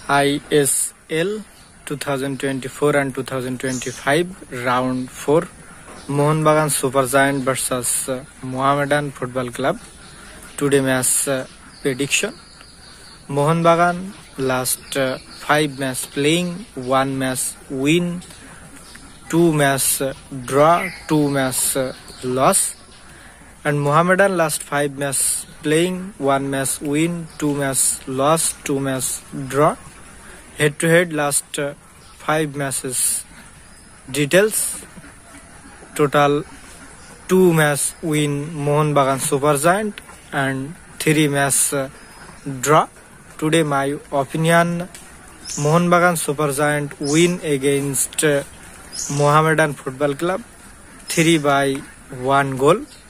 ISL 2024 and 2025 round 4 Mohun Bagan Super Giant versus Mohammedan Football Club. Today match prediction. Mohun Bagan last 5 match playing, 1 match win, 2 match draw, 2 match loss. And Mohammedan last 5 match playing, 1 match win, 2 match loss, 2 match draw. Head to head last 5 matches details. Total 2 match win Mohun Bagan Super Giant and 3 match draw. Today my opinion, Mohun Bagan Super Giant win against Mohammedan Football Club 3-1 goal.